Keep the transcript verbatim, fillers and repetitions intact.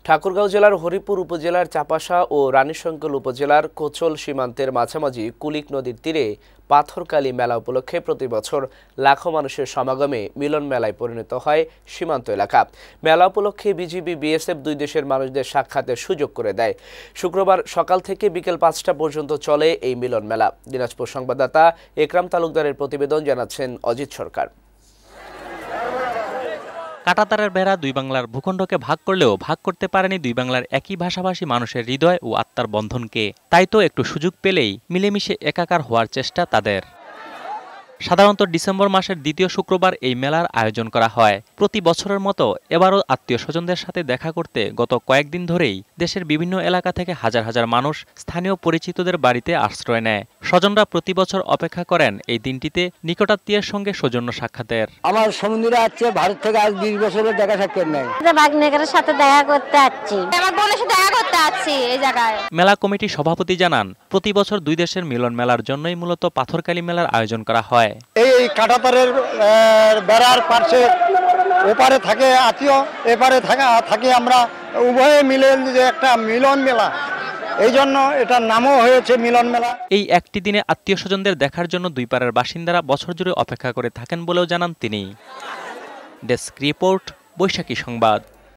ঠাকুরগাঁও জেলার হরিপুর উপজেলার চাপাসা ও রানীশঙ্কল উপজেলার কোচল সীমান্তের মাঝামাঝি কুলিক নদীর তীরে পাথরকালী মেলা উপলক্ষে প্রতি বছর লাখো মানুষের সমাগমে মিলন মেলায় পরিণত হয় সীমান্ত এলাকা। মেলা উপলক্ষে বিজিবি বিএসএফ দুই দেশের মানুষদের সাক্ষাতের সুযোগ করে দেয়। শুক্রবার সকাল থেকে বিকেল পাঁচটা পর্যন্ত চলে এই মিলন মেলা। দিনাজপুর সংবাদদাতা একরাম তালুকদারের প্রতিবেদন, জানাচ্ছেন অজিত সরকার। কাঁটাতারের বেড়া দুই বাংলার ভূখণ্ডকে ভাগ করলেও ভাগ করতে পারেনি দুই বাংলার একই ভাষাভাষী মানুষের হৃদয় ও আত্মার বন্ধনকে। তাই তো একটু সুযোগ পেলেই মিলেমিশে একাকার হওয়ার চেষ্টা তাদের। সাধারণত ডিসেম্বর মাসের দ্বিতীয় শুক্রবার এই মেলার আয়োজন করা হয়। প্রতি বছরের মতো এবারও আত্মীয় স্বজনদের সাথে দেখা করতে গত কয়েকদিন ধরেই দেশের বিভিন্ন এলাকা থেকে হাজার হাজার মানুষ স্থানীয় পরিচিতদের বাড়িতে আশ্রয় নেয়। স্বজনরা প্রতি বছর অপেক্ষা করেন এই দিনটিতে নিকটাত্মীয়ের সঙ্গে সৌজন্য সাক্ষাতের। আমার সমুদ্রে আছে ভারত থেকে আজ বিশ বছরের দেখা সাক্ষাৎ নেই। বাগনেগরের সাথে দেখা করতে আসছি, আমার বোনের সাথে দেখা করতে আসছি এই জায়গায়। মেলা কমিটির সভাপতি জানান, প্রতি বছর দুই দেশের মিলন মেলার জন্যই মূলত পাথরকালী মেলার আয়োজন করা হয়। এই কাঁটাতারের বেড়ার পাশে ওপারে থাকে আত্মীয়, এপারে থাকা থাকি আমরা, উভয়ে মিলে যে একটা মিলন মেলা, এই জন্য এটার নামও হয়েছে মিলন মেলা। এই একটি দিনে আত্মীয় স্বজনদের দেখার জন্য দুই পাড়ের বাসিন্দারা বছর জুড়ে অপেক্ষা করে থাকেন বলেও জানান তিনি। ডেস্ক রিপোর্ট, বৈশাখী সংবাদ।